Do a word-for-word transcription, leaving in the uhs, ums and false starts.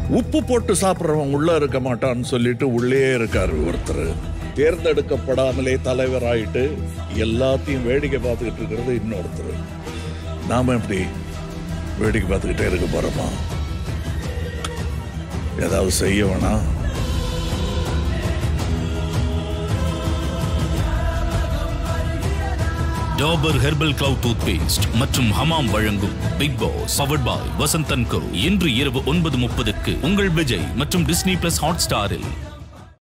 உப்பு போட்டு சாப்பிட்றவன் உள்ள இருக்க மாட்டான்னு சொல்லிட்டு உள்ளே இருக்காரு ஒருத்தர். தேர்ந்தெடுக்கப்படாமலே தலைவர் ஆயிட்டு எல்லாத்தையும் வேடிக்கை பார்த்துக்கிட்டு இருக்கிறது இன்னொருத்தர். நாம எப்படி வேடிக்கை பார்த்துக்கிட்டே இருக்க போறோமா? ஏதாவது செய்ய வேணாம். Dabur herbal clove toothpaste மற்றும் ஹமாம் வழங்கும் Bigg Boss powered by Vasanth and co இன்று இரவு ஒன்பது முப்பதுக்கு உங்கள் விஜய் மற்றும் டிஸ்னி பிளஸ் ஹாட் ஸ்டாரில்.